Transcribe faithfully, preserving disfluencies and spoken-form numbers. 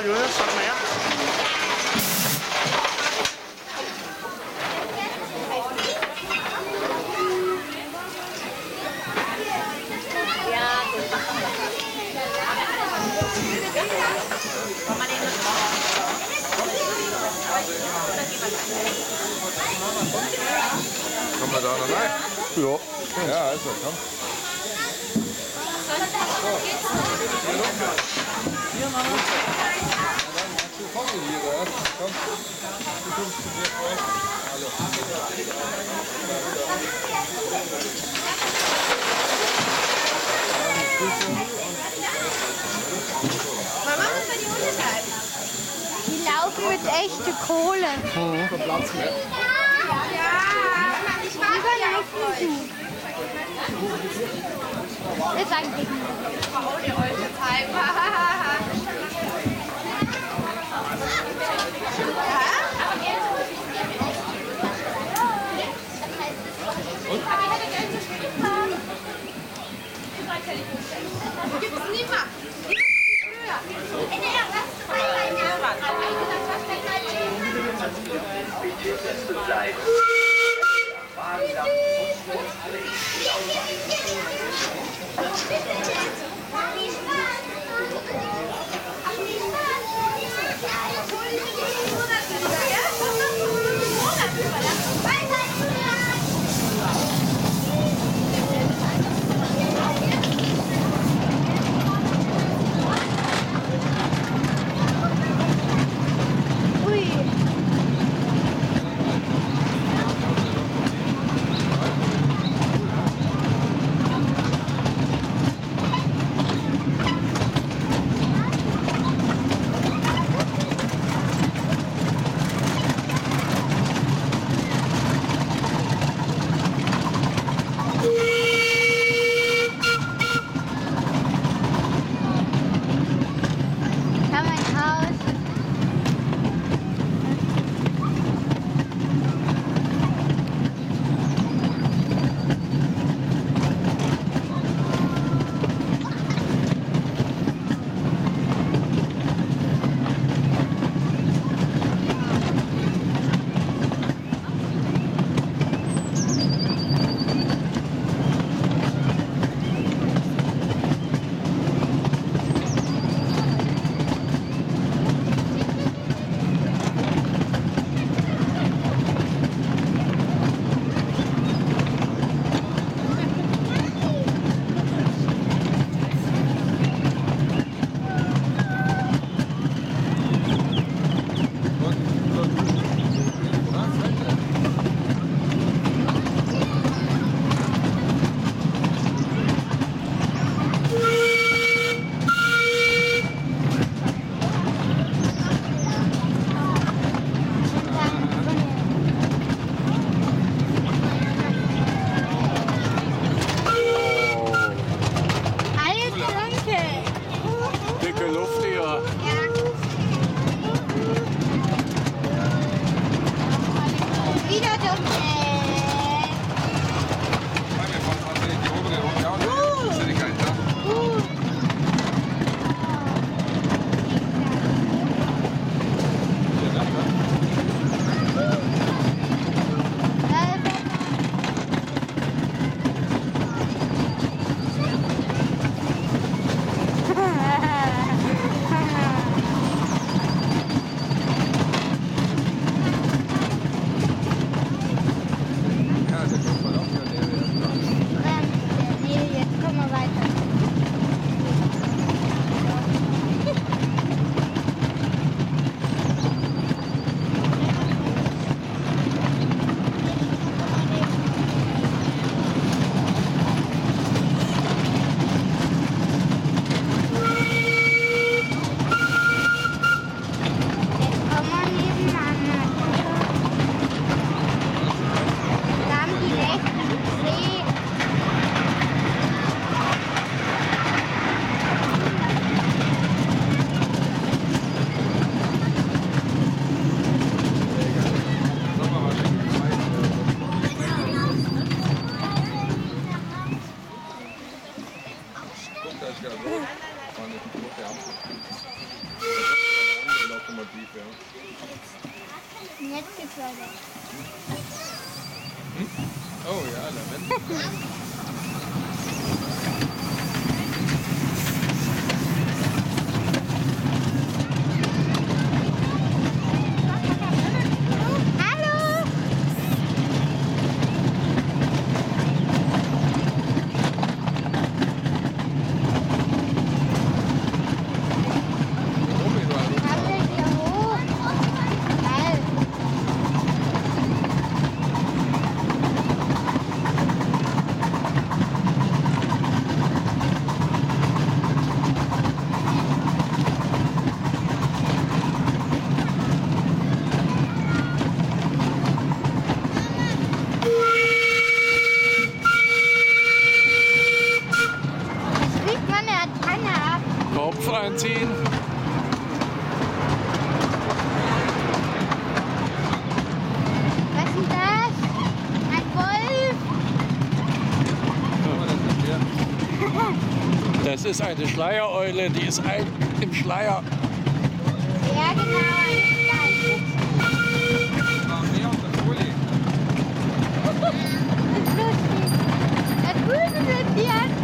Julius, sag mal her. Kommen wir da noch rein? Ja. Ja, also komm. Hier, Mama. Komm hier, komm. Du kommst zu mir vor. Hallo. Mama, was soll die Hunde bleiben? Die laufen mit echter Kohle. Mhm. Vom Platz mehr. Ja, ich mag die fliegen. Das ist eigentlich nicht. Ohne euch Zeit. Gibt's nie mehr. Dicke Luft hier. Wieder doch nicht. Das ist ja so. War nicht ein großer Amt. Lokomotiv, ja. Jetzt geht's weiter. Oh ja, Lavendel. Hallo! Oben überall rum. Alle hier hoch. Geil. Das riecht man der Tanne ab. Kopf einziehen. Was ist denn das? Ein Wolf? Oh, das ist der. Das ist eine Schleiereule, die ist ein im Schleier. Ja, genau. Ein Stein. Das war mehr auf der Folie. Das ist lustig. Da drüben sind die